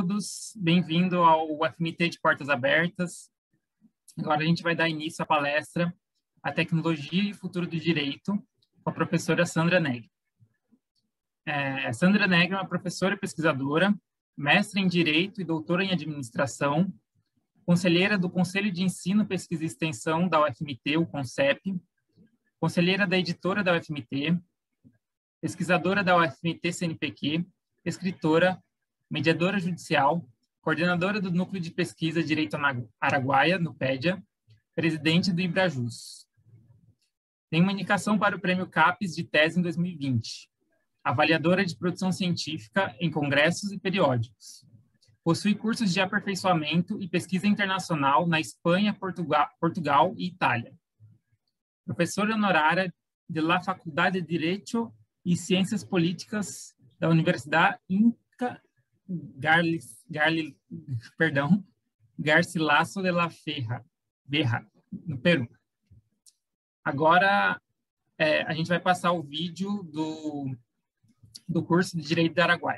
todos, bem-vindo ao UFMT de Portas Abertas. Agora a gente vai dar início à palestra A Tecnologia e o Futuro do Direito, com a professora Sandra Negri. Sandra Negri é uma professora e pesquisadora, mestre em Direito e doutora em Administração, conselheira do Conselho de Ensino, Pesquisa e Extensão da UFMT, o CONCEP, conselheira da editora da UFMT, pesquisadora da UFMT CNPq, escritora, mediadora judicial, coordenadora do Núcleo de Pesquisa Direito Araguaia, no PEDIA, presidente do IBRAJUS. Tem uma indicação para o Prêmio CAPES de Tese em 2020, avaliadora de produção científica em congressos e periódicos. Possui cursos de aperfeiçoamento e pesquisa internacional na Espanha, Portugal e Itália. Professora honorária de la Faculdade de Direito e Ciências Políticas da Universidade Inca Garcilaso de la Vega, no Peru. Agora, a gente vai passar o vídeo do curso de Direito da Araguaia.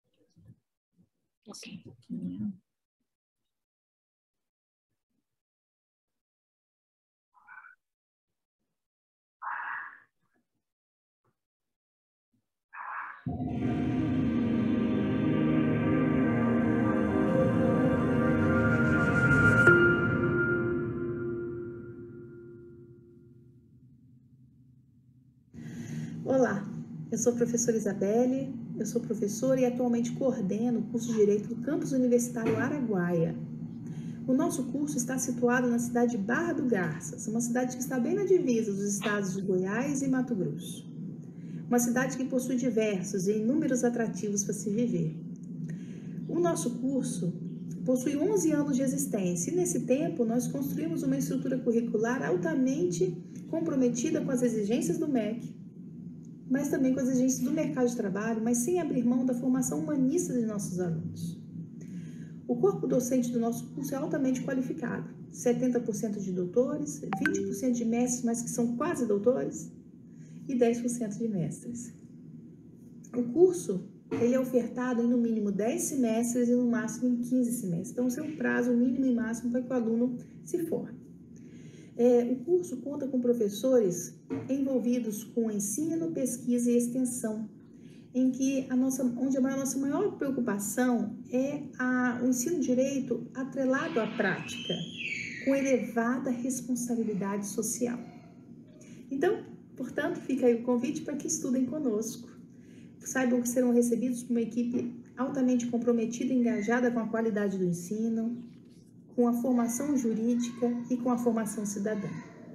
Olá, eu sou a professora Isabelle, eu sou professora e atualmente coordeno o curso de Direito do Campus Universitário Araguaia. O nosso curso está situado na cidade de Barra do Garças, uma cidade que está bem na divisa dos estados de Goiás e Mato Grosso. Uma cidade que possui diversos e inúmeros atrativos para se viver. O nosso curso possui 11 anos de existência e nesse tempo nós construímos uma estrutura curricular altamente comprometida com as exigências do MEC, mas também com as exigências do mercado de trabalho, mas sem abrir mão da formação humanista de nossos alunos. O corpo docente do nosso curso é altamente qualificado, 70% de doutores, 20% de mestres, mas que são quase doutores, e 10% de mestres. O curso ele é ofertado em no mínimo 10 semestres e no máximo em 15 semestres, então esse é o prazo mínimo e máximo para que o aluno se forme. O curso conta com professores envolvidos com ensino, pesquisa e extensão, onde a nossa maior preocupação é o ensino de direito atrelado à prática, com elevada responsabilidade social. Então, portanto, fica aí o convite para que estudem conosco. Saibam que serão recebidos por uma equipe altamente comprometida e engajada com a qualidade do ensino, com a formação jurídica e com a formação cidadã.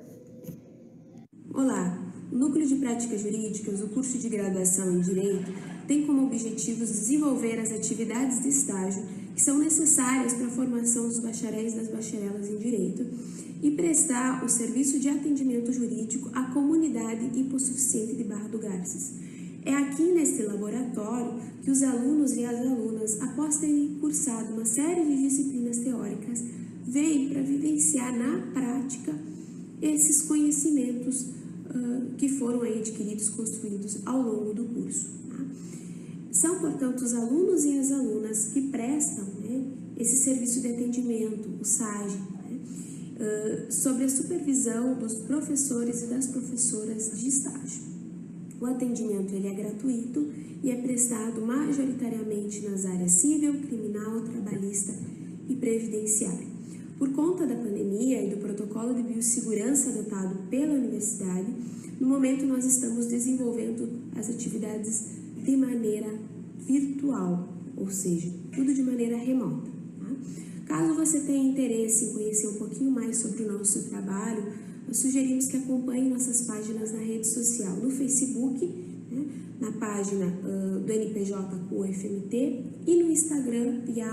Olá, o Núcleo de Práticas Jurídicas, o curso de graduação em Direito, tem como objetivos desenvolver as atividades de estágio que são necessárias para a formação dos bacharéis e das bacharelas em Direito e prestar o serviço de atendimento jurídico à comunidade hipossuficiente de Barra do Garças. É aqui neste laboratório que os alunos e as alunas, após terem cursado uma série de disciplinas teóricas, vêm para vivenciar na prática esses conhecimentos que foram aí adquiridos, construídos ao longo do curso. Tá? São, portanto, os alunos e as alunas que prestam esse serviço de atendimento, o SAGE, sob a supervisão dos professores e das professoras de estágio. O atendimento ele é gratuito e é prestado majoritariamente nas áreas civil, criminal, trabalhista e previdenciária. Por conta da pandemia e do protocolo de biossegurança adotado pela universidade, no momento nós estamos desenvolvendo as atividades de maneira virtual, ou seja, tudo de maneira remota. Tá? Caso você tenha interesse em conhecer um pouquinho mais sobre o nosso trabalho, nós sugerimos que acompanhe nossas páginas na rede social, no Facebook, na página do NPJ.UFMT e no Instagram via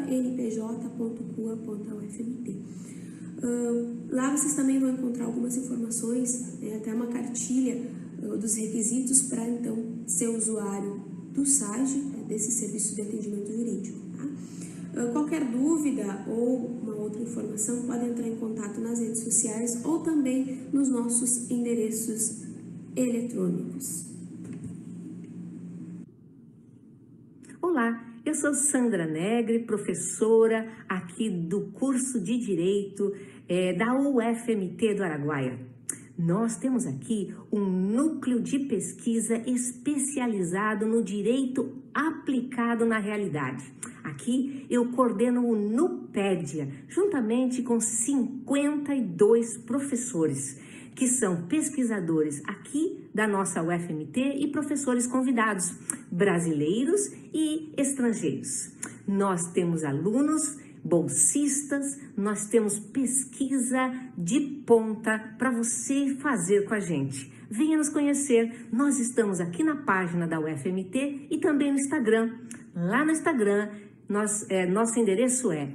@npj.cua.ufmt. Lá vocês também vão encontrar algumas informações, até uma cartilha dos requisitos para então ser usuário do SAGE, desse serviço de atendimento jurídico. Tá? Qualquer dúvida ou uma outra informação pode entrar em contato nas redes sociais ou também nos nossos endereços eletrônicos. Olá, Eu sou Sandra Negri, professora aqui do curso de Direito da UFMT do Araguaia. Nós temos aqui um núcleo de pesquisa especializado no direito aplicado na realidade. Aqui eu coordeno o NUPEDIA, juntamente com 52 professores, que são pesquisadores aqui da nossa UFMT e professores convidados, brasileiros e estrangeiros. Nós temos alunos, bolsistas, nós temos pesquisa de ponta para você fazer com a gente. Venha nos conhecer, nós estamos aqui na página da UFMT e também no Instagram. Lá no Instagram, nosso endereço é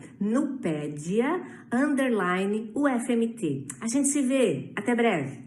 nupedia_UFMT. A gente se vê, até breve.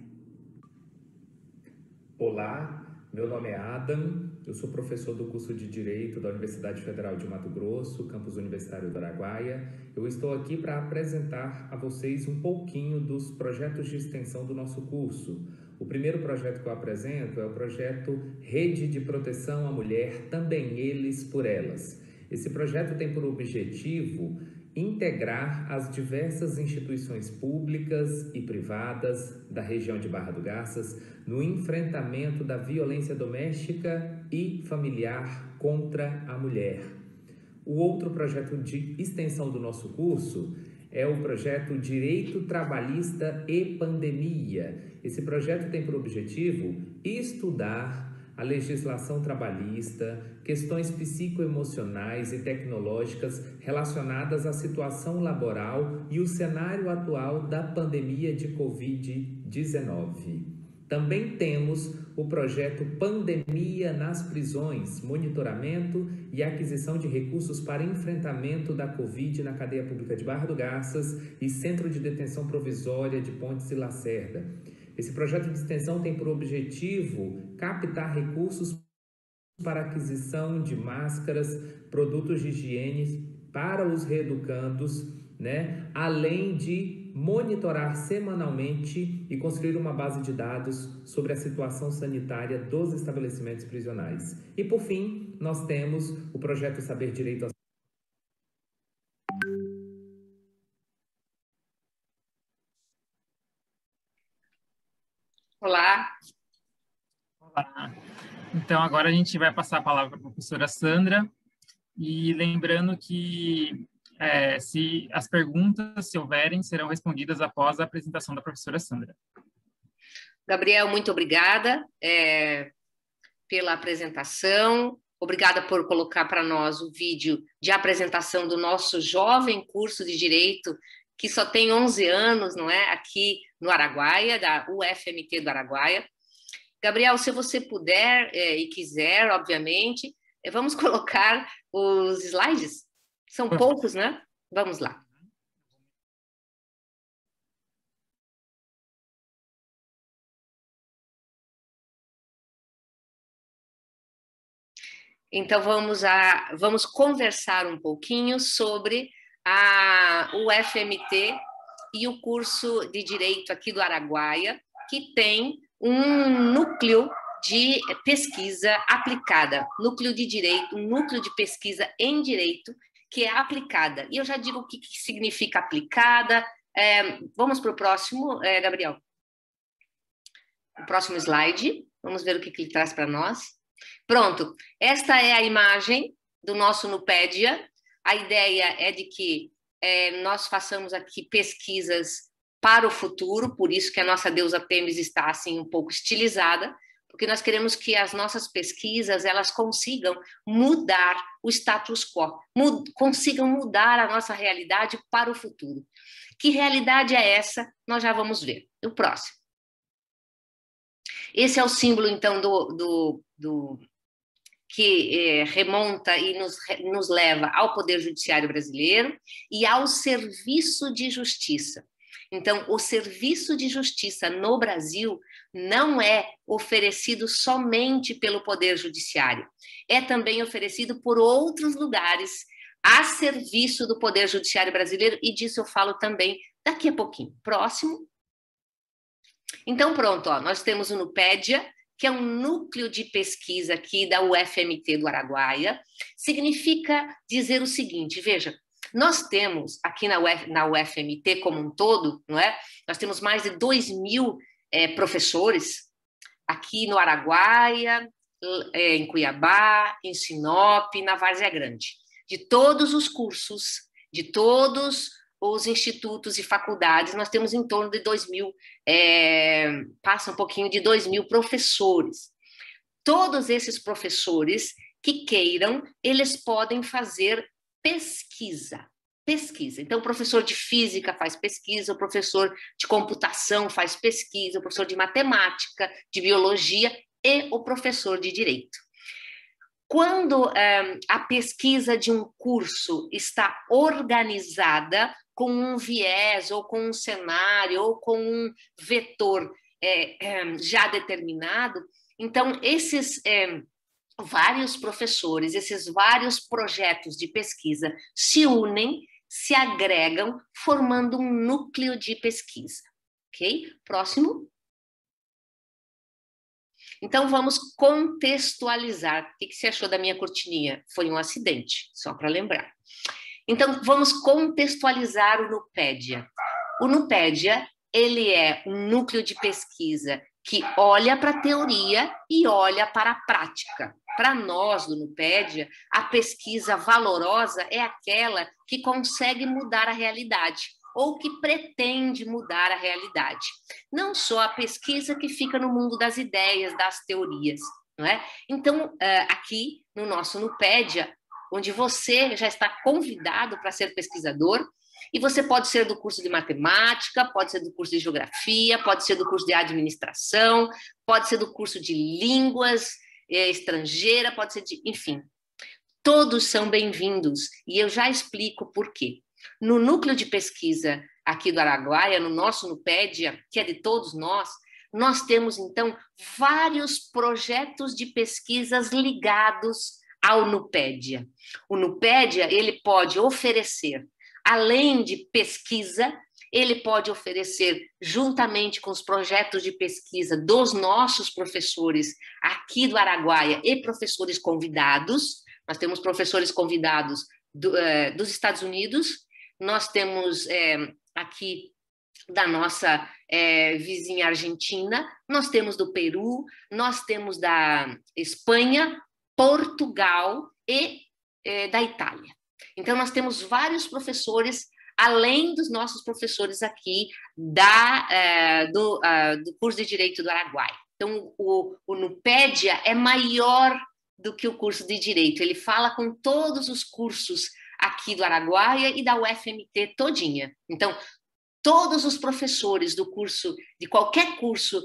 Olá, meu nome é Adam, eu sou professor do curso de Direito da Universidade Federal de Mato Grosso, campus universitário do Araguaia. Eu estou aqui para apresentar a vocês um pouquinho dos projetos de extensão do nosso curso. O primeiro projeto que eu apresento é o projeto Rede de Proteção à Mulher, também eles por elas. Esse projeto tem por objetivo integrar as diversas instituições públicas e privadas da região de Barra do Garças no enfrentamento da violência doméstica e familiar contra a mulher. O outro projeto de extensão do nosso curso é o projeto Direito Trabalhista e Pandemia. Esse projeto tem por objetivo estudar a legislação trabalhista, questões psicoemocionais e tecnológicas relacionadas à situação laboral e o cenário atual da pandemia de Covid-19. Também temos o projeto Pandemia nas Prisões, monitoramento e aquisição de recursos para enfrentamento da Covid na cadeia pública de Barra do Garças e Centro de Detenção Provisória de Pontes e Lacerda. Esse projeto de extensão tem por objetivo captar recursos para aquisição de máscaras, produtos de higiene para os reeducandos, além de monitorar semanalmente e construir uma base de dados sobre a situação sanitária dos estabelecimentos prisionais. E, por fim, nós temos o projeto Saber Direito à Olá. Olá. Então, agora a gente vai passar a palavra para a professora Sandra. E lembrando que se as perguntas, se houverem, serão respondidas após a apresentação da professora Sandra. Gabriel, muito obrigada pela apresentação. Obrigada por colocar para nós o vídeo de apresentação do nosso jovem curso de Direito, que só tem 11 anos, não é? Aqui no Araguaia, da UFMT do Araguaia. Gabriel, se você puder e quiser, obviamente, vamos colocar os slides. São poucos, né? Vamos lá. Então, vamos conversar um pouquinho sobre a UFMT e o curso de Direito aqui do Araguaia, que tem um núcleo de pesquisa aplicada, núcleo de direito, um núcleo de pesquisa em direito, que é aplicada. E eu já digo o que significa aplicada. Vamos para o próximo, Gabriel. O próximo slide. Vamos ver o que ele traz para nós. Pronto. Esta é a imagem do nosso Nupedia. A ideia é de que nós façamos aqui pesquisas para o futuro, por isso que a nossa deusa Têmis está assim um pouco estilizada, porque nós queremos que as nossas pesquisas elas consigam mudar o status quo, consigam mudar a nossa realidade para o futuro. Que realidade é essa? Nós já vamos ver. O próximo. Esse é o símbolo, então, que remonta e nos leva ao Poder Judiciário brasileiro e ao Serviço de Justiça. Então, o Serviço de Justiça no Brasil não é oferecido somente pelo Poder Judiciário, é também oferecido por outros lugares a serviço do Poder Judiciário brasileiro, e disso eu falo também daqui a pouquinho. Próximo. Então, pronto, nós temos o Nupedia, que é um núcleo de pesquisa aqui da UFMT do Araguaia, significa dizer o seguinte, veja, nós temos aqui na UFMT como um todo, não é? Nós temos mais de 2.000 professores aqui no Araguaia, em Cuiabá, em Sinop, na Várzea Grande, de todos os cursos, de todos os institutos e faculdades, nós temos em torno de 2.000, passa um pouquinho de 2.000 professores. Todos esses professores que queiram, eles podem fazer pesquisa. Então, o professor de física faz pesquisa, o professor de computação faz pesquisa, o professor de matemática, de biologia e o professor de direito. Quando a pesquisa de um curso está organizada com um viés, ou com um cenário, ou com um vetor já determinado, então esses vários professores, esses vários projetos de pesquisa se unem, se agregam, formando um núcleo de pesquisa. Ok? Próximo. Então, vamos contextualizar. O que você achou da minha cortininha? Foi um acidente, só para lembrar. Então, vamos contextualizar o Nupédia. O Nupédia, ele é um núcleo de pesquisa que olha para a teoria e olha para a prática. Para nós, do Nupédia, a pesquisa valorosa é aquela que consegue mudar a realidade, ou que pretende mudar a realidade. Não só a pesquisa que fica no mundo das ideias, das teorias, não é? Então, aqui no nosso Nupédia, onde você já está convidado para ser pesquisador, e você pode ser do curso de matemática, pode ser do curso de geografia, pode ser do curso de administração, pode ser do curso de línguas estrangeira, pode ser de... Enfim, todos são bem-vindos, e eu já explico por quê. No núcleo de pesquisa aqui do Araguaia, no nosso Nupédia, que é de todos nós temos, então, vários projetos de pesquisas ligados ao Nupédia. O Nupédia, ele pode oferecer, além de pesquisa, ele pode oferecer, juntamente com os projetos de pesquisa dos nossos professores aqui do Araguaia e professores convidados. Nós temos professores convidados dos Estados Unidos, nós temos aqui da nossa vizinha Argentina, nós temos do Peru, nós temos da Espanha, Portugal e da Itália. Então, nós temos vários professores, além dos nossos professores aqui do curso de Direito do Araguaia. Então, o Nupédia é maior do que o curso de Direito, ele fala com todos os cursos aqui do Araguaia e da UFMT todinha. Então, todos os professores do curso, de qualquer curso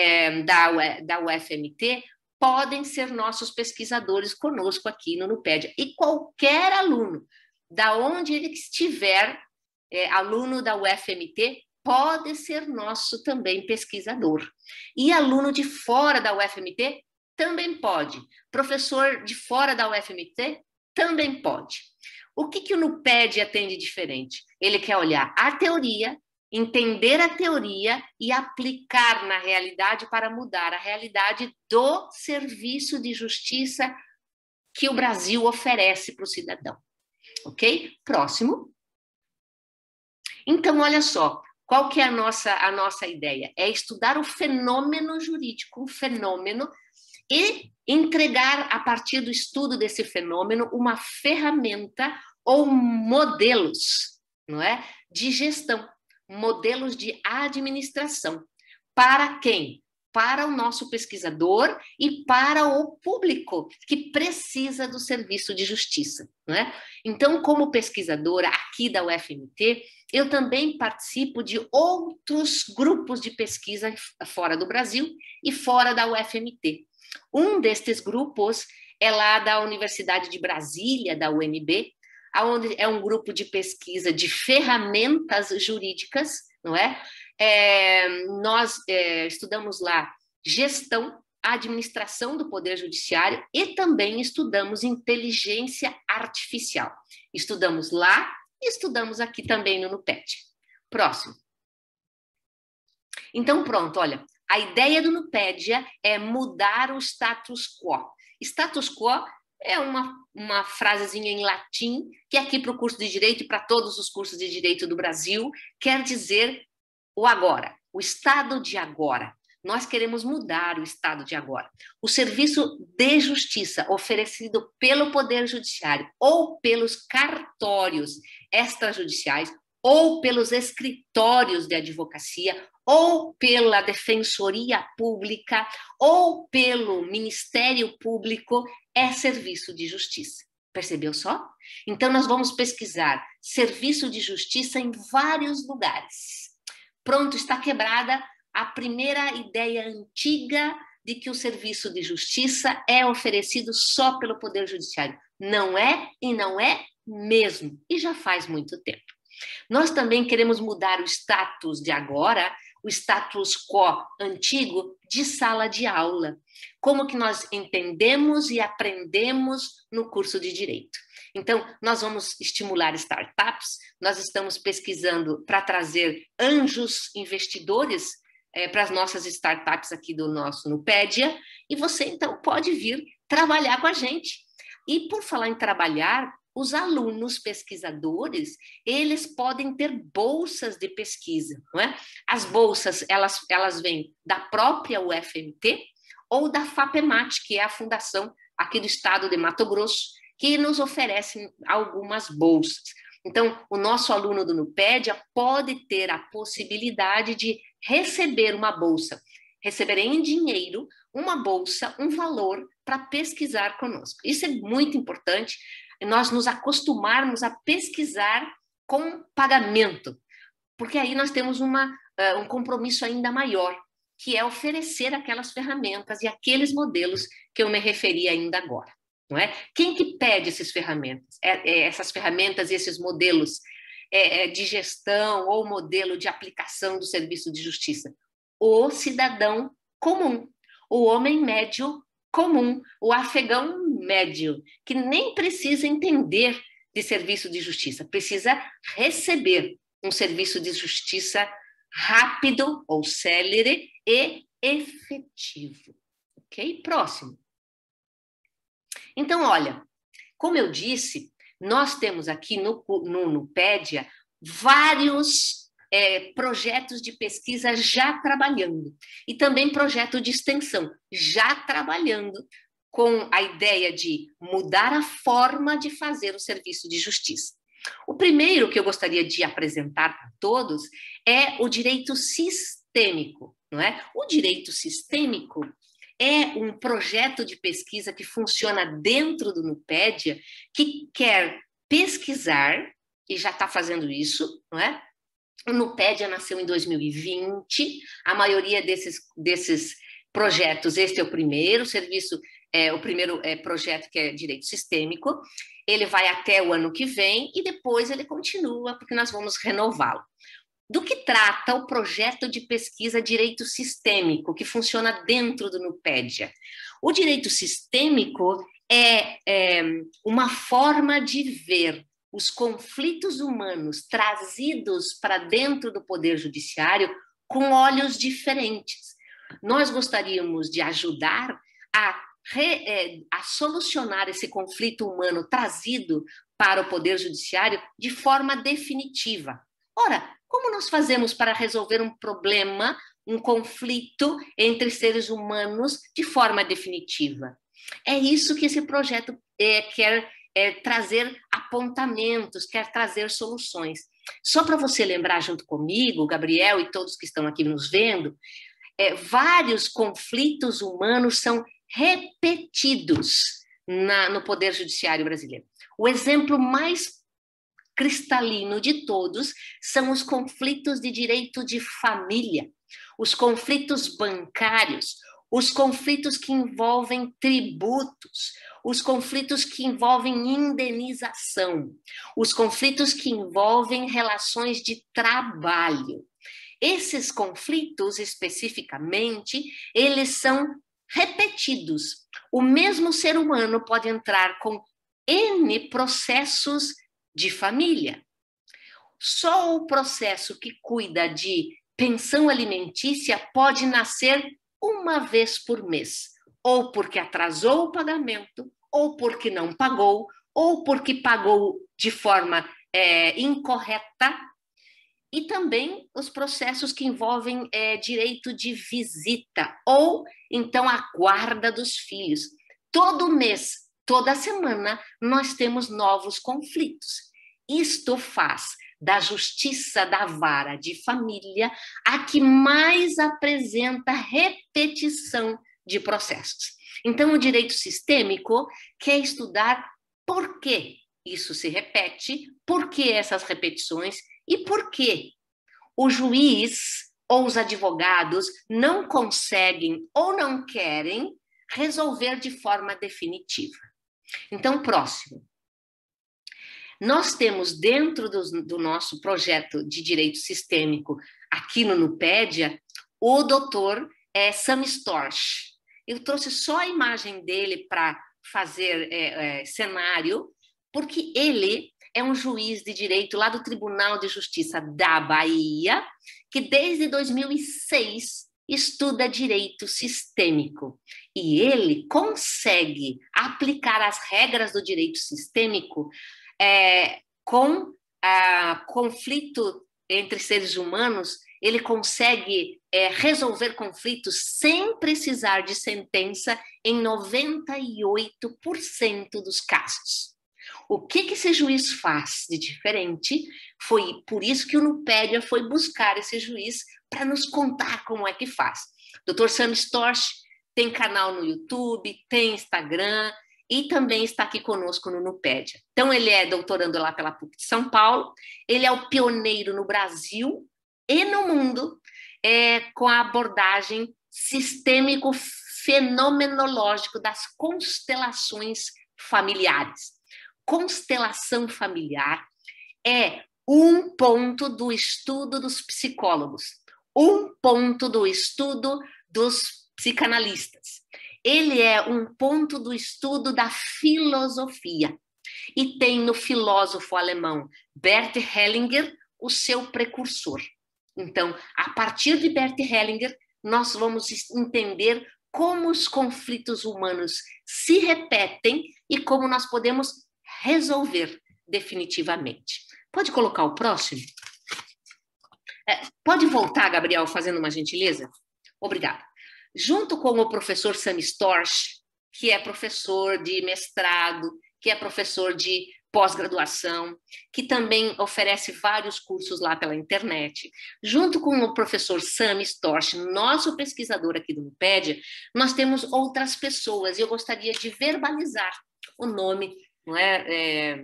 da UFMT, podem ser nossos pesquisadores conosco aqui no Nupédia. E qualquer aluno, da onde ele estiver, aluno da UFMT, pode ser nosso também pesquisador. E aluno de fora da UFMT também pode. Professor de fora da UFMT também pode. O que o Nupédia tem de diferente? Ele quer olhar a teoria, entender a teoria e aplicar na realidade para mudar a realidade do serviço de justiça que o Brasil oferece para o cidadão. Ok? Próximo. Então, olha só, qual que é a nossa ideia? É estudar o fenômeno jurídico, um fenômeno, e entregar, a partir do estudo desse fenômeno, uma ferramenta ou modelos, não é? De gestão, modelos de administração. Para quem? Para o nosso pesquisador e para o público que precisa do serviço de justiça, não é? Então, como pesquisadora aqui da UFMT, eu também participo de outros grupos de pesquisa fora do Brasil e fora da UFMT. Um destes grupos é lá da Universidade de Brasília, da UNB, onde é um grupo de pesquisa de ferramentas jurídicas, não é? Nós estudamos lá gestão, administração do Poder Judiciário e também estudamos inteligência artificial. Estudamos lá e estudamos aqui também no Nupédia. Próximo. Então, pronto, olha, a ideia do Nupédia é mudar o status quo. Status quo é uma frasezinha em latim que aqui para o curso de Direito e para todos os cursos de Direito do Brasil quer dizer o agora, o estado de agora. Nós queremos mudar o estado de agora. O serviço de justiça oferecido pelo Poder Judiciário ou pelos cartórios extrajudiciais ou pelos escritórios de advocacia ou pela Defensoria Pública ou pelo Ministério Público é serviço de justiça. Percebeu só? Então, nós vamos pesquisar serviço de justiça em vários lugares. Pronto, está quebrada a primeira ideia antiga de que o serviço de justiça é oferecido só pelo Poder Judiciário. Não é e não é mesmo. E já faz muito tempo. Nós também queremos mudar o status de agora, o status quo antigo de sala de aula. Como que nós entendemos e aprendemos no curso de Direito. Então, nós vamos estimular startups, nós estamos pesquisando para trazer anjos investidores para as nossas startups aqui do nosso Nupédia, e você, então, pode vir trabalhar com a gente. E, por falar em trabalhar, os alunos pesquisadores, eles podem ter bolsas de pesquisa, não é? As bolsas, elas vêm da própria UFMT ou da FAPEMAT, que é a fundação aqui do estado de Mato Grosso, que nos oferecem algumas bolsas. Então, o nosso aluno do Nupédia pode ter a possibilidade de receber uma bolsa, receber em dinheiro uma bolsa, um valor para pesquisar conosco. Isso é muito importante, nós nos acostumarmos a pesquisar com pagamento, porque aí nós temos um compromisso ainda maior, que é oferecer aquelas ferramentas e aqueles modelos que eu me referi ainda agora. Não é? Quem que pede essas ferramentas? Essas ferramentas, esses modelos de gestão ou modelo de aplicação do serviço de justiça? O cidadão comum, o homem médio comum, o afegão médio, que nem precisa entender de serviço de justiça, precisa receber um serviço de justiça rápido ou célere e efetivo. Ok? Próximo. Então, olha, como eu disse, nós temos aqui no Nupédia vários projetos de pesquisa já trabalhando e também projeto de extensão já trabalhando com a ideia de mudar a forma de fazer o serviço de justiça. O primeiro que eu gostaria de apresentar para todos é o direito sistêmico, não é? O direito sistêmico é um projeto de pesquisa que funciona dentro do Nupédia, que quer pesquisar, e já está fazendo isso, não é? O Nupédia nasceu em 2020, a maioria desses projetos, este é o primeiro serviço, o primeiro projeto que é direito sistêmico, ele vai até o ano que vem e depois ele continua, porque nós vamos renová-lo. Do que trata o projeto de pesquisa Direito Sistêmico, que funciona dentro do Nupédia? O direito sistêmico é uma forma de ver os conflitos humanos trazidos para dentro do Poder Judiciário com olhos diferentes. Nós gostaríamos de ajudar a solucionar esse conflito humano trazido para o Poder Judiciário de forma definitiva. Ora, como nós fazemos para resolver um problema, um conflito entre seres humanos de forma definitiva? É isso que esse projeto quer trazer apontamentos, quer trazer soluções. Só para você lembrar junto comigo, Gabriel e todos que estão aqui nos vendo, vários conflitos humanos são repetidos no Poder Judiciário brasileiro. O exemplo mais cristalino de todos são os conflitos de direito de família, os conflitos bancários, os conflitos que envolvem tributos, os conflitos que envolvem indenização, os conflitos que envolvem relações de trabalho. Esses conflitos, especificamente, eles são repetidos. O mesmo ser humano pode entrar com N processos de família. Só o processo que cuida de pensão alimentícia pode nascer uma vez por mês, ou porque atrasou o pagamento, ou porque não pagou, ou porque pagou de forma incorreta, e também os processos que envolvem direito de visita, ou então a guarda dos filhos. Todo mês, toda semana, nós temos novos conflitos. Isto faz da justiça da vara de família a que mais apresenta repetição de processos. Então, o direito sistêmico quer estudar por que isso se repete, por que essas repetições e por que o juiz ou os advogados não conseguem ou não querem resolver de forma definitiva. Então, próximo. Nós temos dentro do nosso projeto de direito sistêmico aqui no Nupédia o doutor Sam Storch. Eu trouxe só a imagem dele para fazer cenário, porque ele é um juiz de direito lá do Tribunal de Justiça da Bahia, que desde 2006 estuda direito sistêmico. E ele consegue aplicar as regras do direito sistêmico com conflito entre seres humanos. Ele consegue resolver conflitos sem precisar de sentença em 98% dos casos. O que esse juiz faz de diferente? Foi por isso que o Nupédia foi buscar esse juiz para nos contar como é que faz. Dr. Sam Storch tem canal no YouTube, tem Instagram e também está aqui conosco no Nupédia. Então, ele é doutorando lá pela PUC de São Paulo, ele é o pioneiro no Brasil e no mundo com a abordagem sistêmico-fenomenológico das constelações familiares. Constelação familiar é um ponto do estudo dos psicólogos, um ponto do estudo dos psicanalistas. Ele é um ponto do estudo da filosofia. E tem no filósofo alemão Bert Hellinger o seu precursor. Então, a partir de Bert Hellinger, nós vamos entender como os conflitos humanos se repetem e como nós podemos resolver definitivamente. Pode colocar o próximo? Pode voltar, Gabriel, fazendo uma gentileza? Obrigada. Junto com o professor Sam Storch, que é professor de mestrado, que é professor de pós-graduação, que também oferece vários cursos lá pela internet. Junto com o professor Sam Storch, nosso pesquisador aqui do Nupédia, nós temos outras pessoas, e eu gostaria de verbalizar o nome, não é?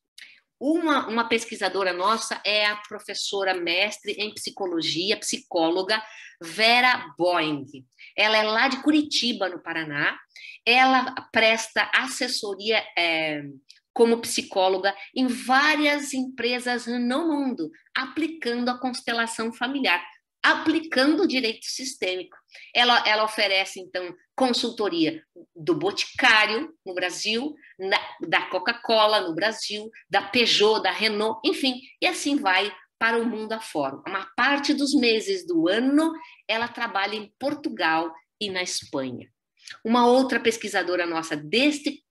Uma pesquisadora nossa é a professora mestre em psicologia, psicóloga, Vera Boing. Ela é lá de Curitiba, no Paraná. Ela presta assessoria como psicóloga em várias empresas no mundo, aplicando a constelação familiar, aplicando o direito sistêmico. Ela oferece, então, consultoria do Boticário, no Brasil, da Coca-Cola, no Brasil, da Peugeot, da Renault, enfim, e assim vai para o mundo afora. Uma parte dos meses do ano, ela trabalha em Portugal e na Espanha. Uma outra pesquisadora nossa desse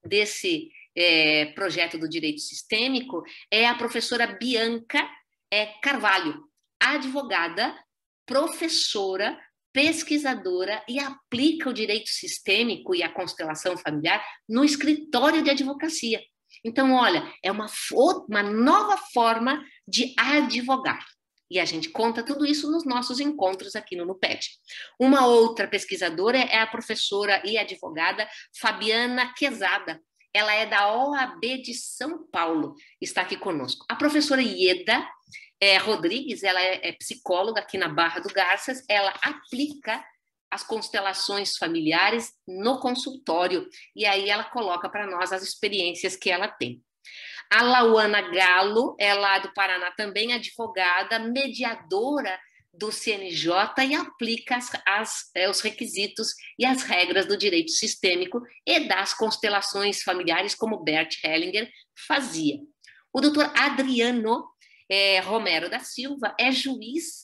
projeto do direito sistêmico é a professora Bianca Carvalho, advogada, professora, pesquisadora e aplica o direito sistêmico e a constelação familiar no escritório de advocacia. Então, olha, é uma nova forma de advogar. E a gente conta tudo isso nos nossos encontros aqui no Nupédia. Uma outra pesquisadora é a professora e advogada Fabiana Quezada. Ela é da OAB de São Paulo, está aqui conosco. A professora Ieda Rodrigues, ela é psicóloga aqui na Barra do Garças, ela aplica as constelações familiares no consultório, e aí ela coloca para nós as experiências que ela tem. A Lauana Galo, ela é do Paraná também, advogada, mediadora do CNJ e aplica os requisitos e as regras do direito sistêmico e das constelações familiares, como Bert Hellinger fazia. O doutor Adriano Romero da Silva é juiz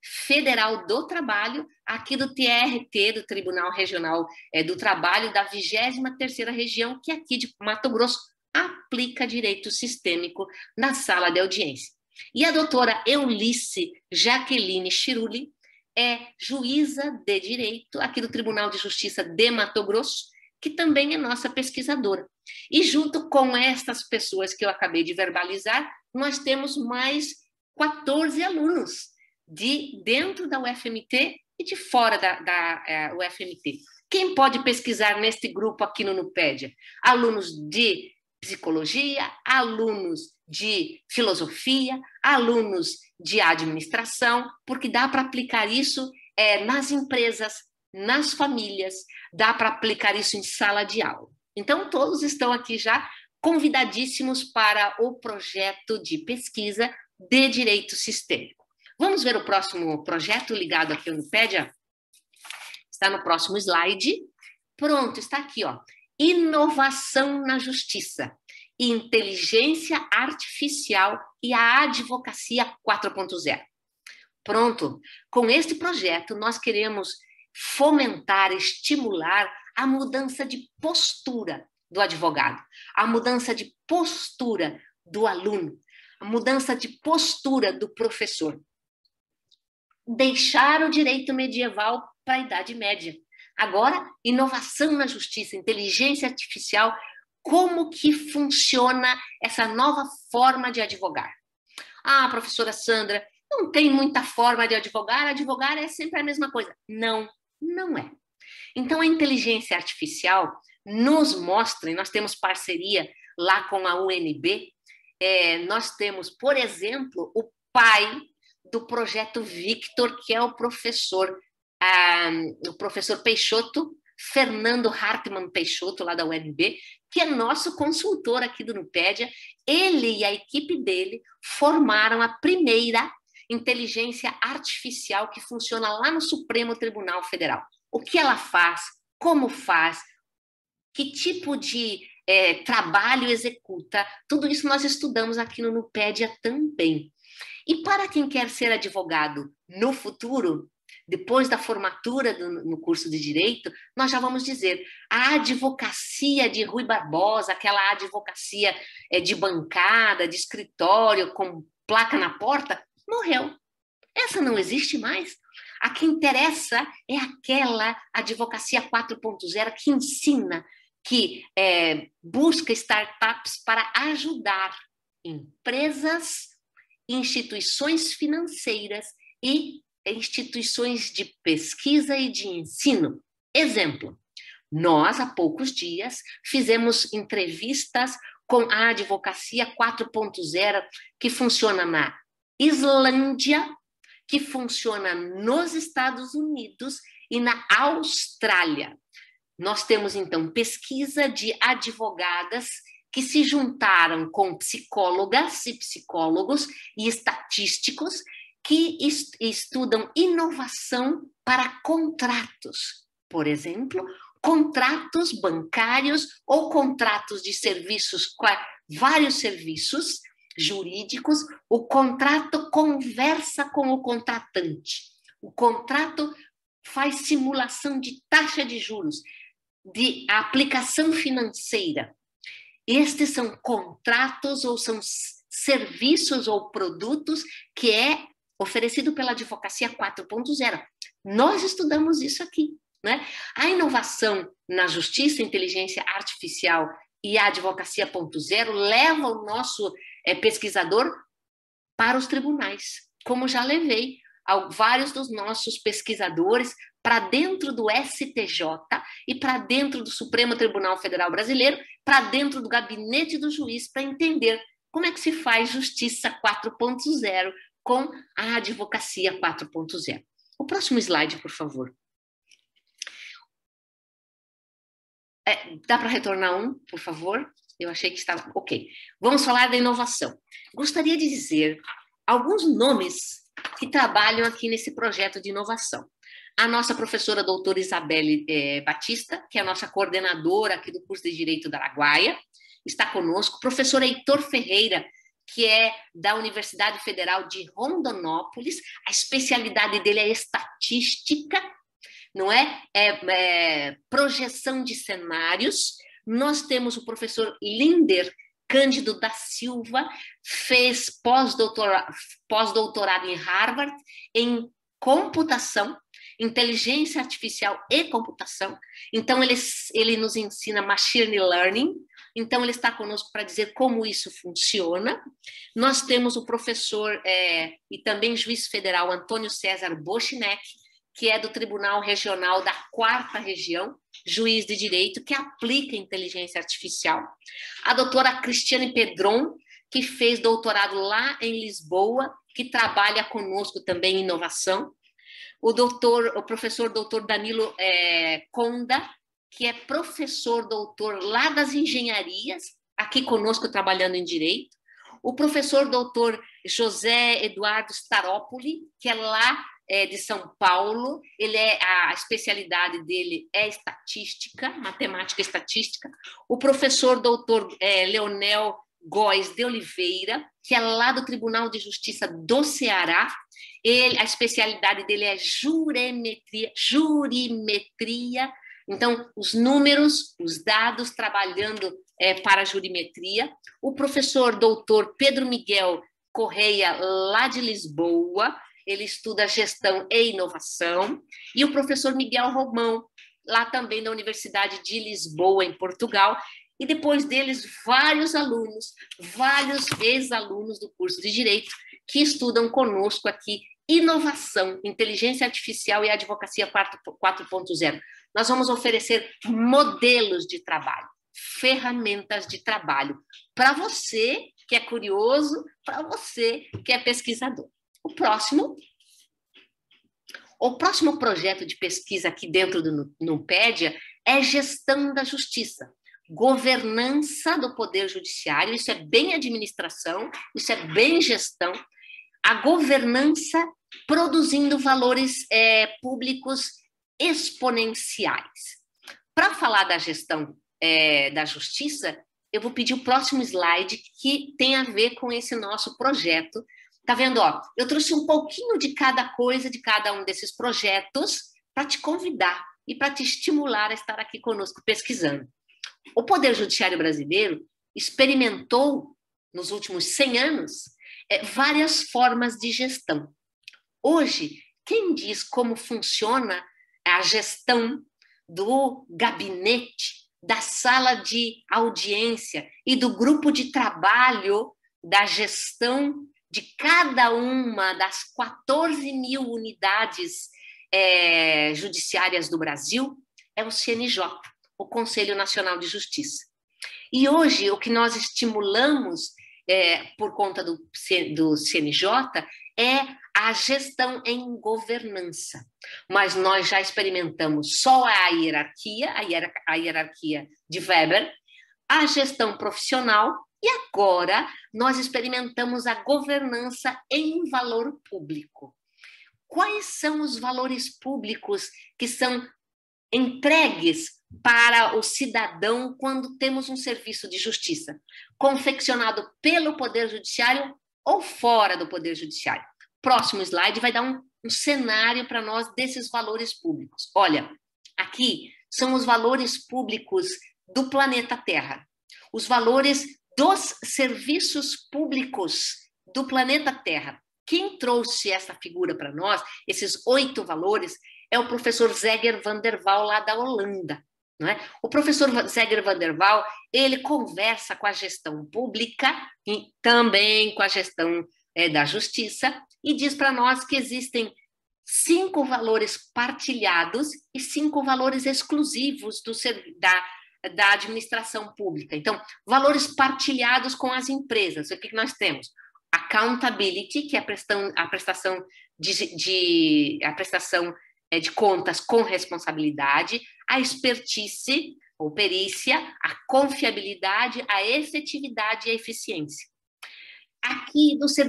Federal do Trabalho, aqui do TRT, do Tribunal Regional do Trabalho, da 23ª Região, que aqui de Mato Grosso aplica direito sistêmico na sala de audiência. E a doutora Eulice Jaqueline Chiruli é juíza de direito aqui do Tribunal de Justiça de Mato Grosso, que também é nossa pesquisadora. E junto com estas pessoas que eu acabei de verbalizar, nós temos mais 14 alunos dentro da UFMT e de fora da UFMT. Quem pode pesquisar neste grupo aqui no Nupédia? Alunos de psicologia, alunos de filosofia, alunos de administração, porque dá para aplicar isso nas empresas, nas famílias, dá para aplicar isso em sala de aula. Então, todos estão aqui já convidadíssimos para o projeto de pesquisa de direito sistêmico. Vamos ver o próximo projeto ligado aqui ao Nupédia? Está no próximo slide. Pronto, está aqui, ó. Inovação na Justiça, Inteligência Artificial e a Advocacia 4.0. Pronto, com este projeto nós queremos fomentar, estimular a mudança de postura do advogado, a mudança de postura do aluno, a mudança de postura do professor. Deixar o direito medieval para a Idade Média. Agora, inovação na justiça, inteligência artificial, como que funciona essa nova forma de advogar? Ah, professora Sandra, não tem muita forma de advogar é sempre a mesma coisa. Não, não é. Então, a inteligência artificial nos mostra, e nós temos parceria lá com a UNB, nós temos, por exemplo, o pai do projeto Victor, que é o professor Peixoto, Fernando Hartmann Peixoto, lá da UNB, que é nosso consultor aqui do Nupédia. Ele e a equipe dele formaram a primeira inteligência artificial que funciona lá no Supremo Tribunal Federal. O que ela faz, como faz, que tipo de trabalho executa, tudo isso nós estudamos aqui no Nupédia também. E para quem quer ser advogado no futuro, depois da formatura no curso de Direito, nós já vamos dizer, a advocacia de Rui Barbosa, aquela advocacia de bancada, de escritório, com placa na porta, morreu. Essa não existe mais. A que interessa é aquela advocacia 4.0 que ensina, que busca startups para ajudar empresas, instituições financeiras e instituições de pesquisa e de ensino. Exemplo, nós, há poucos dias, fizemos entrevistas com a advocacia 4.0, que funciona na Islândia, que funciona nos Estados Unidos e na Austrália. Nós temos, então, pesquisa de advogadas que se juntaram com psicólogas e psicólogos e estatísticos que estudam inovação para contratos. Por exemplo, contratos bancários ou contratos de serviços, vários serviços jurídicos. O contrato conversa com o contratante. O contrato faz simulação de taxa de juros, de aplicação financeira. Estes são contratos ou são serviços ou produtos que é oferecido pela advocacia 4.0. Nós estudamos isso aqui, né? A inovação na justiça, inteligência artificial e a advocacia 0.0 leva o nosso pesquisador para os tribunais, como já levei vários dos nossos pesquisadores para dentro do STJ e para dentro do Supremo Tribunal Federal Brasileiro, para dentro do gabinete do juiz, para entender como é que se faz justiça 4.0 com a advocacia 4.0. O próximo slide, por favor. Dá para retornar um, por favor? Eu achei que estava... Ok. Vamos falar da inovação. Gostaria de dizer alguns nomes que trabalham aqui nesse projeto de inovação. A nossa professora doutora Isabelle Batista, que é a nossa coordenadora aqui do curso de Direito da Araguaia, está conosco. O professor Heitor Ferreira, que é da Universidade Federal de Rondonópolis. A especialidade dele é estatística, não é? Projeção de cenários. Nós temos o professor Linder Cândido da Silva, fez pós-doutorado em Harvard em computação, inteligência artificial e computação. Então, ele nos ensina machine learning. Então, ele está conosco para dizer como isso funciona. Nós temos o professor e também juiz federal Antônio César Bochinek, que é do Tribunal Regional da 4ª Região, juiz de direito, que aplica inteligência artificial. A doutora Cristiane Pedron, que fez doutorado lá em Lisboa, que trabalha conosco também em inovação. O professor doutor Danilo Conda, que é professor doutor lá das engenharias, aqui conosco trabalhando em direito. O professor doutor José Eduardo Staropoli, que é lá de São Paulo. A especialidade dele é estatística, matemática e estatística. O professor doutor Leonel Góes de Oliveira, que é lá do Tribunal de Justiça do Ceará. A especialidade dele é jurimetria. Então, os números, os dados, trabalhando para a jurimetria. O professor doutor Pedro Miguel Correia, lá de Lisboa, ele estuda gestão e inovação. E o professor Miguel Romão, lá também da Universidade de Lisboa, em Portugal. E depois deles, vários alunos, vários ex-alunos do curso de Direito, que estudam conosco aqui inovação, inteligência artificial e advocacia 4.0. Nós vamos oferecer modelos de trabalho, ferramentas de trabalho, para você que é curioso, para você que é pesquisador. O próximo projeto de pesquisa aqui dentro do Nupedia é gestão da justiça, governança do poder judiciário. Isso é bem administração, isso é bem gestão. A governança produzindo valores públicos exponenciais. Para falar da gestão da justiça, eu vou pedir o próximo slide, que tem a ver com esse nosso projeto. Tá vendo? Ó, eu trouxe um pouquinho de cada coisa, de cada um desses projetos, para te convidar e para te estimular a estar aqui conosco pesquisando. O Poder Judiciário brasileiro experimentou, nos últimos 100 anos, várias formas de gestão. Hoje, quem diz como funciona a gestão do gabinete, da sala de audiência e do grupo de trabalho da gestão de cada uma das 14 mil unidades judiciárias do Brasil é o CNJ, o Conselho Nacional de Justiça. E hoje o que nós estimulamos por conta do CNJ é a gestão em governança. Mas nós já experimentamos só a hierarquia de Weber, a gestão profissional, e agora nós experimentamos a governança em valor público. Quais são os valores públicos que são entregues para o cidadão quando temos um serviço de justiça, confeccionado pelo Poder Judiciário ou fora do Poder Judiciário? Próximo slide vai dar um cenário para nós desses valores públicos. Olha, aqui são os valores públicos do planeta Terra, os valores dos serviços públicos do planeta Terra. Quem trouxe essa figura para nós, esses 8 valores, é o professor Zeger van der Waal, lá da Holanda. Não é? O professor Zeger van der Waal, ele conversa com a gestão pública e também com a gestão da justiça, e diz para nós que existem 5 valores partilhados e 5 valores exclusivos da administração pública. Então, valores partilhados com as empresas. O que nós temos? Accountability, que é a prestação de contas com responsabilidade, a expertise ou perícia, a confiabilidade, a efetividade e a eficiência. Aqui do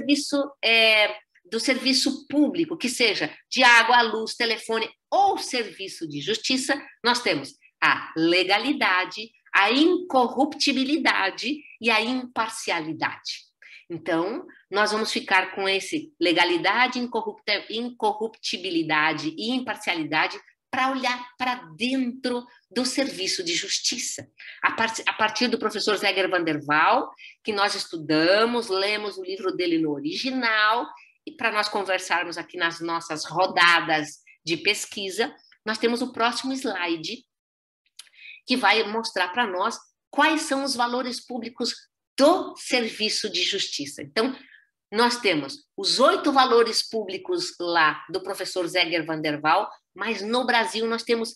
serviço público, que seja de água, luz, telefone ou serviço de justiça, nós temos a legalidade, a incorruptibilidade e a imparcialidade. Então, nós vamos ficar com esse legalidade, incorruptibilidade e imparcialidade para olhar para dentro do serviço de justiça. A partir do professor Zeger van der Waal, que nós estudamos, lemos o livro dele no original, e para nós conversarmos aqui nas nossas rodadas de pesquisa, nós temos o próximo slide, que vai mostrar para nós quais são os valores públicos do serviço de justiça. Então, nós temos os 8 valores públicos lá do professor Zeger van der Waal, mas no Brasil nós temos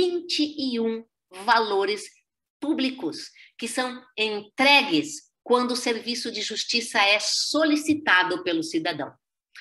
21 valores públicos que são entregues quando o serviço de justiça é solicitado pelo cidadão.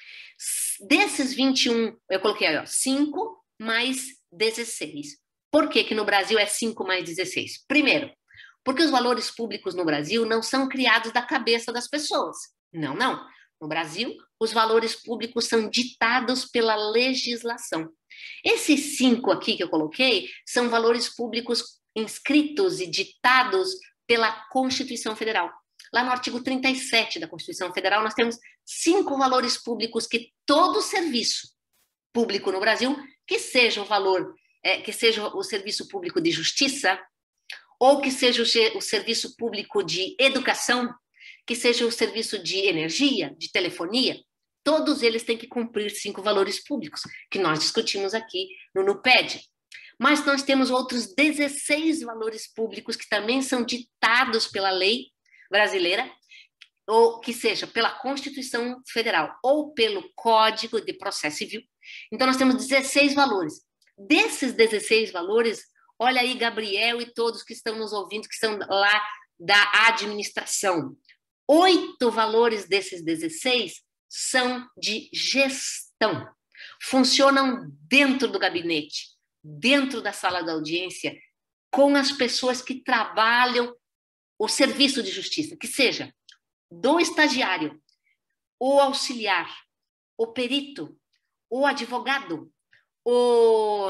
Desses 21, eu coloquei aí, 5 mais 16. Por que no Brasil é 5 mais 16? Primeiro, porque os valores públicos no Brasil não são criados da cabeça das pessoas. Não, não. No Brasil, os valores públicos são ditados pela legislação. Esses 5 aqui que eu coloquei são valores públicos inscritos e ditados pela Constituição Federal. Lá no artigo 37 da Constituição Federal, nós temos 5 valores públicos que todo serviço público no Brasil, que seja que seja o serviço público de justiça, ou que seja o serviço público de educação, que seja o serviço de energia, de telefonia, todos eles têm que cumprir 5 valores públicos, que nós discutimos aqui no NUPED. Mas nós temos outros 16 valores públicos que também são ditados pela lei brasileira, ou que seja pela Constituição Federal, ou pelo Código de Processo Civil. Então, nós temos 16 valores. Desses 16 valores, olha aí, Gabriel e todos que estão nos ouvindo, que são lá da administração. 8 valores desses 16 são de gestão. Funcionam dentro do gabinete, dentro da sala da audiência, com as pessoas que trabalham o serviço de justiça, que seja do estagiário, o auxiliar, o perito, o advogado, o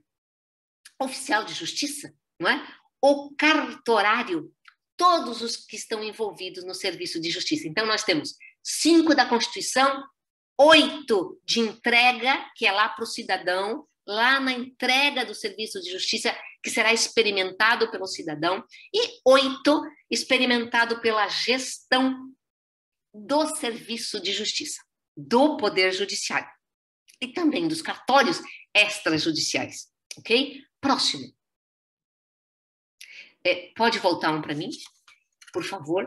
oficial de justiça, não é? O cartorário, todos os que estão envolvidos no serviço de justiça. Então, nós temos 5 da Constituição, 8 de entrega, que é lá para o cidadão, lá na entrega do serviço de justiça, que será experimentado pelo cidadão, e 8 experimentado pela gestão do serviço de justiça, do Poder Judiciário, e também dos cartórios extrajudiciais, ok? Próximo. Pode voltar um para mim, por favor.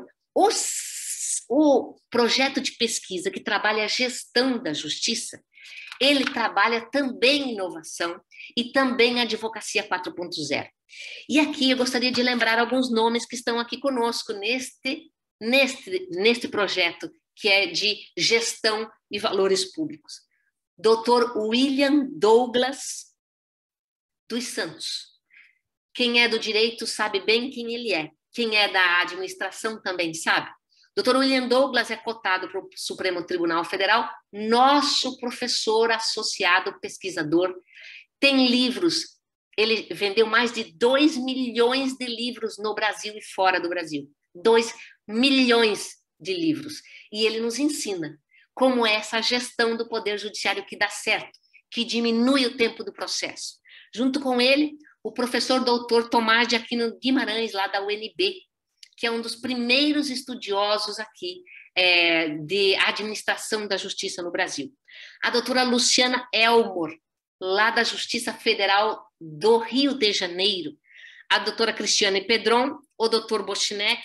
O projeto de pesquisa que trabalha a gestão da justiça, ele trabalha também inovação e também advocacia 4.0. E aqui eu gostaria de lembrar alguns nomes que estão aqui conosco neste projeto, que é de gestão e valores públicos. Dr. William Douglas dos Santos. Quem é do direito sabe bem quem ele é. Quem é da administração também sabe. Dr. William Douglas é cotado para o Supremo Tribunal Federal, nosso professor associado pesquisador. Tem livros, ele vendeu mais de 2 milhões de livros no Brasil e fora do Brasil. 2 milhões de livros. E ele nos ensina como é essa gestão do Poder Judiciário que dá certo, que diminui o tempo do processo. Junto com ele, o professor doutor Tomás de Aquino Guimarães, lá da UNB, que é um dos primeiros estudiosos aqui de administração da justiça no Brasil. A doutora Luciana Elmore, lá da Justiça Federal do Rio de Janeiro. A doutora Cristiane Pedron, o doutor Bochinek,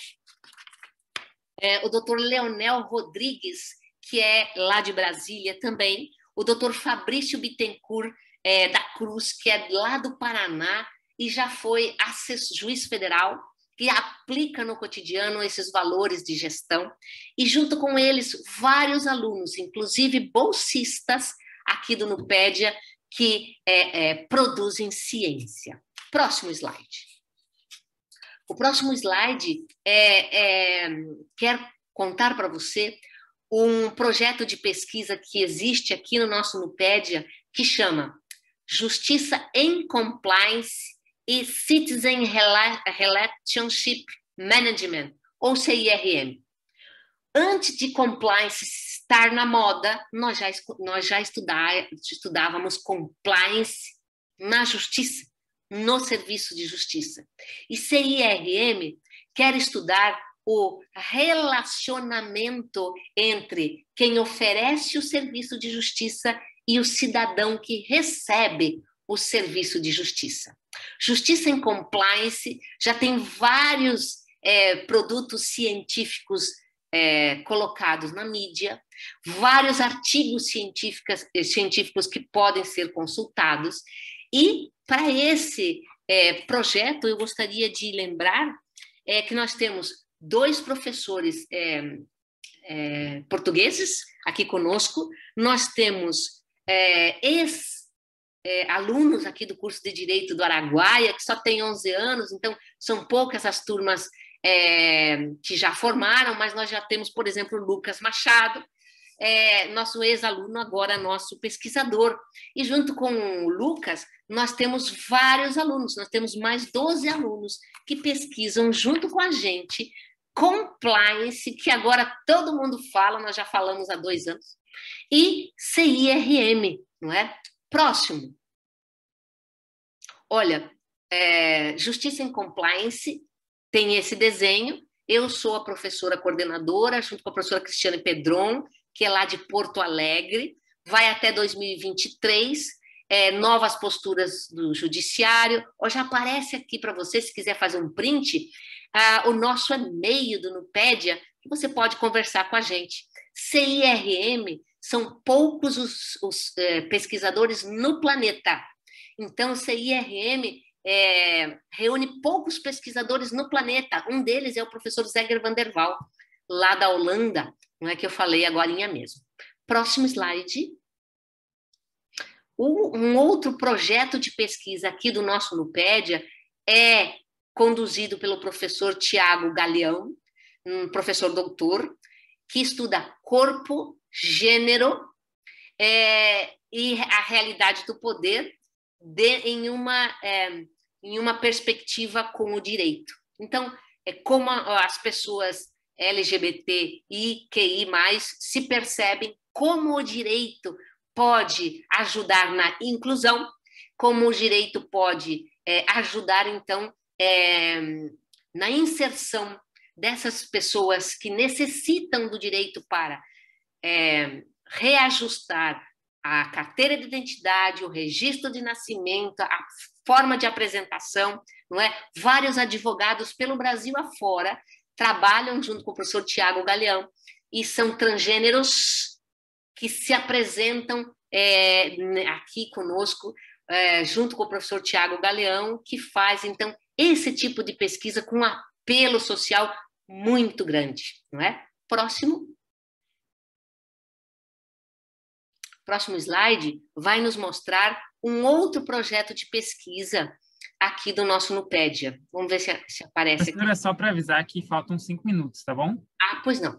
o doutor Leonel Rodrigues, que é lá de Brasília também, o doutor Fabrício Bittencourt da Cruz, que é lá do Paraná e já foi juiz federal, que aplica no cotidiano esses valores de gestão, e junto com eles vários alunos, inclusive bolsistas aqui do Nupédia, que produzem ciência. Próximo slide. O próximo slide quero contar para você um projeto de pesquisa que existe aqui no nosso Nupédia, que chama Justiça em Compliance e Citizen Relationship Management, ou CIRM. Antes de compliance estar na moda, nós já estudávamos compliance na justiça, no serviço de justiça. E CIRM quer estudar o relacionamento entre quem oferece o serviço de justiça e o cidadão que recebe o serviço de justiça. Justiça em Compliance já tem vários produtos científicos colocados na mídia, vários artigos científicos que podem ser consultados. E para esse projeto, eu gostaria de lembrar que nós temos 2 professores portugueses aqui conosco, nós temos alunos aqui do curso de Direito do Araguaia, que só tem 11 anos, então são poucas as turmas que já formaram, mas nós já temos, por exemplo, o Lucas Machado, nosso ex-aluno, agora nosso pesquisador. E junto com o Lucas, nós temos vários alunos, nós temos mais 12 alunos que pesquisam junto com a gente compliance, que agora todo mundo fala, nós já falamos há 2 anos, e CIRM, não é? Próximo. Olha, Justiça em Compliance tem esse desenho. Eu sou a professora coordenadora, junto com a professora Cristiane Pedron, que é lá de Porto Alegre, vai até 2023, novas posturas do judiciário. Já aparece aqui para você, se quiser fazer um print, o nosso e-mail do Nupédia, que você pode conversar com a gente. CIRM, são poucos os pesquisadores no planeta. Então, CIRM reúne poucos pesquisadores no planeta. Um deles é o professor Zeger van der Waal, lá da Holanda, não é que eu falei agorinha mesmo. Próximo slide. Um outro projeto de pesquisa aqui do nosso Nupédia é conduzido pelo professor Tiago Galeão, um professor doutor, que estuda corpo, gênero e a realidade do poder em uma perspectiva com o direito. Então, como as pessoas LGBT e QI+, se percebem, como o direito pode ajudar na inclusão, como o direito pode ajudar, então, na inserção dessas pessoas que necessitam do direito para reajustar a carteira de identidade, o registro de nascimento, a forma de apresentação, não é? Vários advogados pelo Brasil afora trabalham junto com o professor Tiago Galeão e são transgêneros que se apresentam aqui conosco, junto com o professor Tiago Galeão, que faz, então, esse tipo de pesquisa com um apelo social muito grande, não é? Próximo slide vai nos mostrar um outro projeto de pesquisa aqui do nosso Nupédia. Vamos ver se aparece aqui. É só para avisar que faltam 5 minutos, tá bom? Pois não.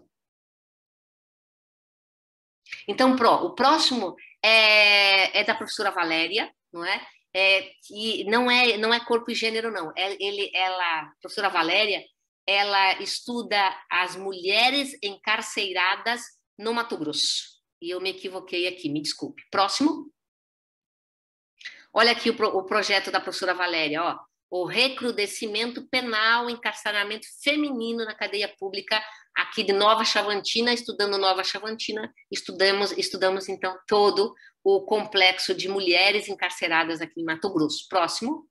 Então, o próximo é da professora Valéria, não é? Que não é corpo e gênero, não. A professora Valéria, ela estuda as mulheres encarceradas no Mato Grosso. E eu me equivoquei aqui, me desculpe. Próximo. Olha aqui o projeto da professora Valéria, ó. O recrudescimento penal, encarceramento feminino na cadeia pública aqui de Nova Chavantina. Estudando Nova Chavantina, estudamos então todo o complexo de mulheres encarceradas aqui em Mato Grosso. Próximo.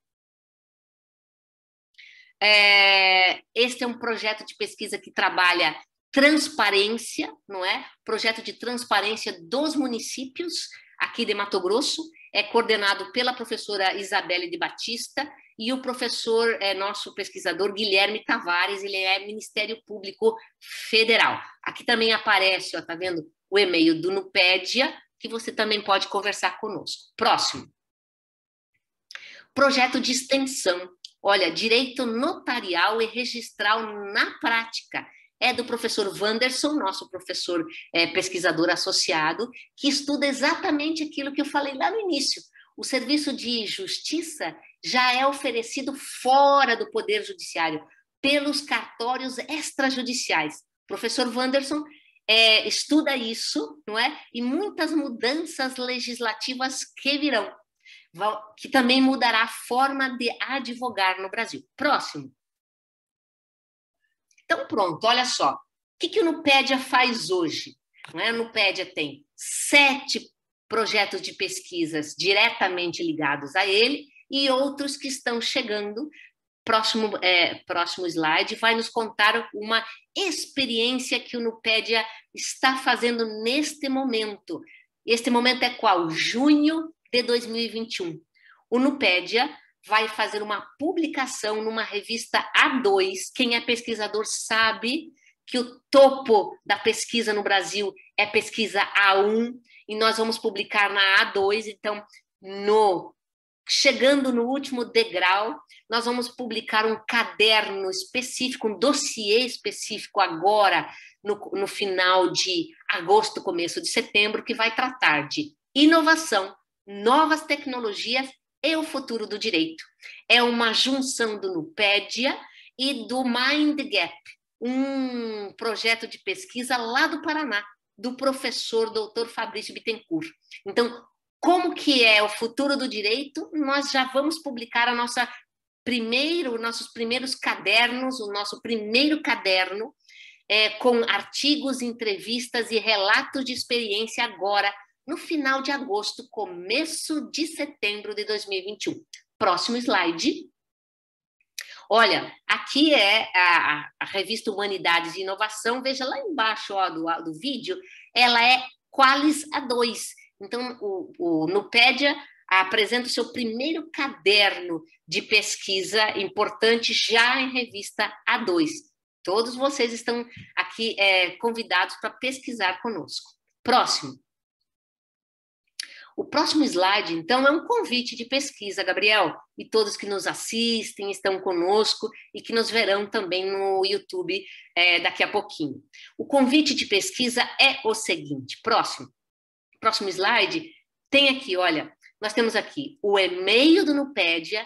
Este é um projeto de pesquisa que trabalha transparência, não é? Projeto de transparência dos municípios aqui de Mato Grosso, é coordenado pela professora Isabelle de Batista e o professor, nosso pesquisador, Guilherme Tavares, ele é Ministério Público Federal. Aqui também aparece, ó, tá vendo, o e-mail do Nupédia, que você também pode conversar conosco. Próximo. Projeto de extensão. Olha, direito notarial e registral na prática. É do professor Wanderson, nosso professor pesquisador associado, que estuda exatamente aquilo que eu falei lá no início. O serviço de justiça já é oferecido fora do Poder Judiciário, pelos cartórios extrajudiciais. Professor Wanderson estuda isso, não é? E muitas mudanças legislativas que virão, que também mudará a forma de advogar no Brasil. Próximo. Então, pronto, olha só. O que o Nupédia faz hoje? Não é? A Nupédia tem 7 projetos de pesquisas diretamente ligados a ele e outros que estão chegando. Próximo slide vai nos contar uma experiência que o Nupédia está fazendo neste momento. Este momento é qual? Junho de 2021. O Nupédia vai fazer uma publicação numa revista A2. Quem é pesquisador sabe que o topo da pesquisa no Brasil é pesquisa A1, e nós vamos publicar na A2. Então, chegando no último degrau, nós vamos publicar um caderno específico, um dossiê específico agora, no final de agosto, começo de setembro, que vai tratar de inovação, novas tecnologias e o futuro do direito. É uma junção do Nupédia e do MindGap, um projeto de pesquisa lá do Paraná, do professor Dr. Fabrício Bittencourt. Então, como que é o futuro do direito? Nós já vamos publicar nossos primeiros cadernos, o nosso primeiro caderno, com artigos, entrevistas e relatos de experiência agora, no final de agosto, começo de setembro de 2021. Próximo slide. Olha, aqui é a revista Humanidades e Inovação. Veja lá embaixo do vídeo, ela é Qualis A2. Então, o Nupédia apresenta o seu primeiro caderno de pesquisa importante já em revista A2. Todos vocês estão aqui convidados para pesquisar conosco. Próximo. O próximo slide, então, é um convite de pesquisa, Gabriel, e todos que nos assistem, estão conosco e que nos verão também no YouTube daqui a pouquinho. O convite de pesquisa é o seguinte, próximo slide, tem aqui, olha, nós temos aqui o e-mail do Nupédia,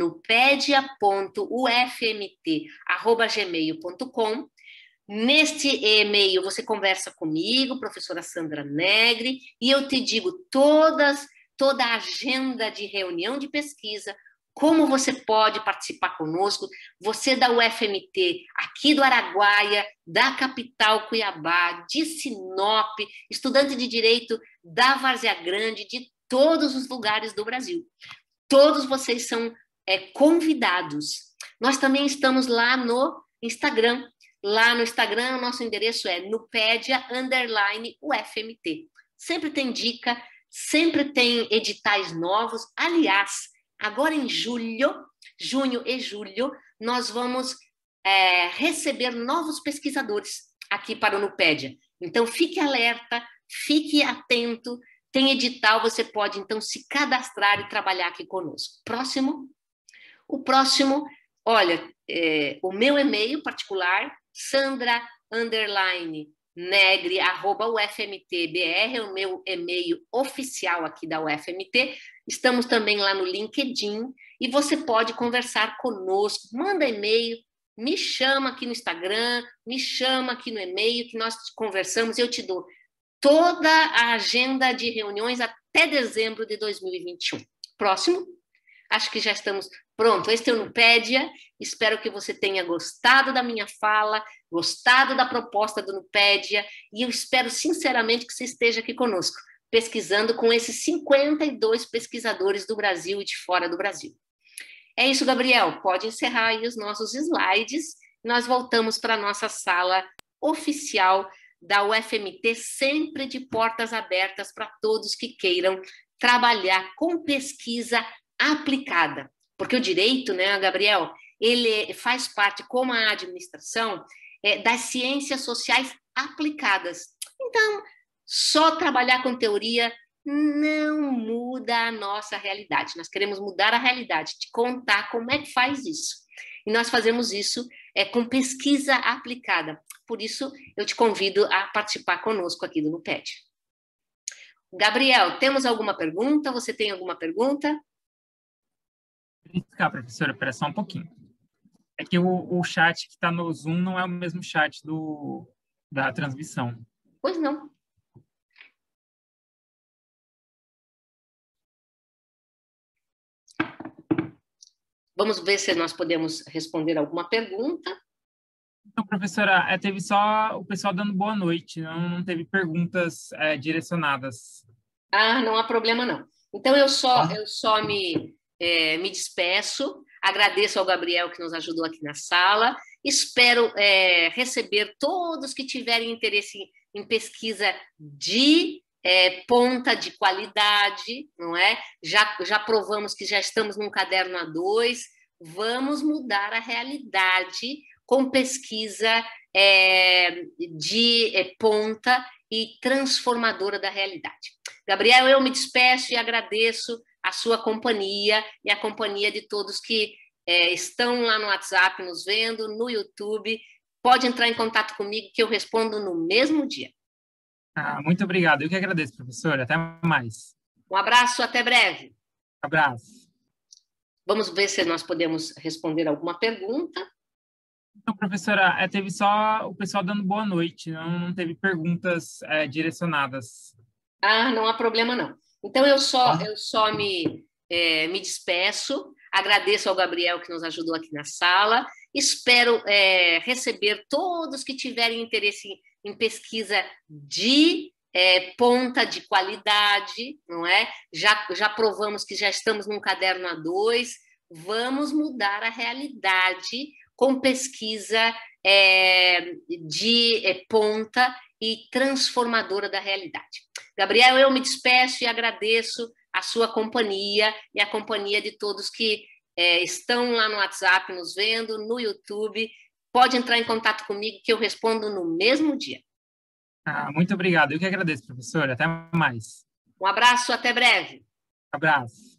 nupedia.ufmt@gmail.com. Neste e-mail você conversa comigo, professora Sandra Negri, e eu te digo toda a agenda de reunião de pesquisa, como você pode participar conosco, você da UFMT, aqui do Araguaia, da capital Cuiabá, de Sinop, estudante de Direito da Várzea Grande, de todos os lugares do Brasil. Todos vocês são convidados. Nós também estamos lá no Instagram. Lá no Instagram, o nosso endereço é Nupédia_UFMT. Sempre tem dica, sempre tem editais novos. Aliás, agora em junho e julho, nós vamos receber novos pesquisadores aqui para o Nupédia. Então, fique alerta, fique atento. Tem edital, você pode, então, se cadastrar e trabalhar aqui conosco. Próximo. O próximo, olha, o meu e-mail particular, Sandra_Negri@ufmtbr, é o meu e-mail oficial aqui da UFMT. Estamos também lá no LinkedIn e você pode conversar conosco. Manda e-mail, me chama aqui no Instagram, me chama aqui no e-mail que nós conversamos. Eu te dou toda a agenda de reuniões até dezembro de 2021. Próximo. Acho que já estamos pronto. Este é o Nupédia. Espero que você tenha gostado da minha fala, gostado da proposta do Nupédia, e eu espero sinceramente que você esteja aqui conosco, pesquisando com esses 52 pesquisadores do Brasil e de fora do Brasil. É isso, Gabriel. Pode encerrar aí os nossos slides. Nós voltamos para a nossa sala oficial da UFMT, sempre de portas abertas para todos que queiram trabalhar com pesquisa aplicada. Porque o direito, né, Gabriel, ele faz parte, como a administração, das ciências sociais aplicadas. Então, só trabalhar com teoria não muda a nossa realidade. Nós queremos mudar a realidade, te contar como é que faz isso. E nós fazemos isso com pesquisa aplicada. Por isso, eu te convido a participar conosco aqui do Nupédia. Gabriel, temos alguma pergunta? Você tem alguma pergunta? Verificar, professora, espera só um pouquinho. É que o chat que está no Zoom não é o mesmo chat da transmissão. Pois não. Vamos ver se nós podemos responder alguma pergunta. Então, professora, teve só o pessoal dando boa noite, não teve perguntas direcionadas. Ah, não há problema não. Então, eu só me despeço, agradeço ao Gabriel que nos ajudou aqui na sala, espero receber todos que tiverem interesse em pesquisa de ponta de qualidade, não é? Já provamos que já estamos num caderno A2, vamos mudar a realidade com pesquisa de ponta e transformadora da realidade. Gabriel, eu me despeço e agradeço a sua companhia e a companhia de todos que estão lá no WhatsApp nos vendo, no YouTube. Pode entrar em contato comigo que eu respondo no mesmo dia. Muito obrigado. Eu que agradeço, professora. Até mais. Um abraço, até breve. Abraço. Vamos ver se nós podemos responder alguma pergunta. Então, professora, teve só o pessoal dando boa noite, não teve perguntas direcionadas. Ah, não há problema não. Então, eu só me despeço, agradeço ao Gabriel que nos ajudou aqui na sala, espero receber todos que tiverem interesse em pesquisa de ponta de qualidade, não é? Já provamos que já estamos num caderno A2, vamos mudar a realidade com pesquisa de ponta e transformadora da realidade. Gabriel, eu me despeço e agradeço a sua companhia e a companhia de todos que estão lá no WhatsApp nos vendo, no YouTube. Pode entrar em contato comigo que eu respondo no mesmo dia. Muito obrigado. Eu que agradeço, professora. Até mais. Um abraço, até breve. Abraço.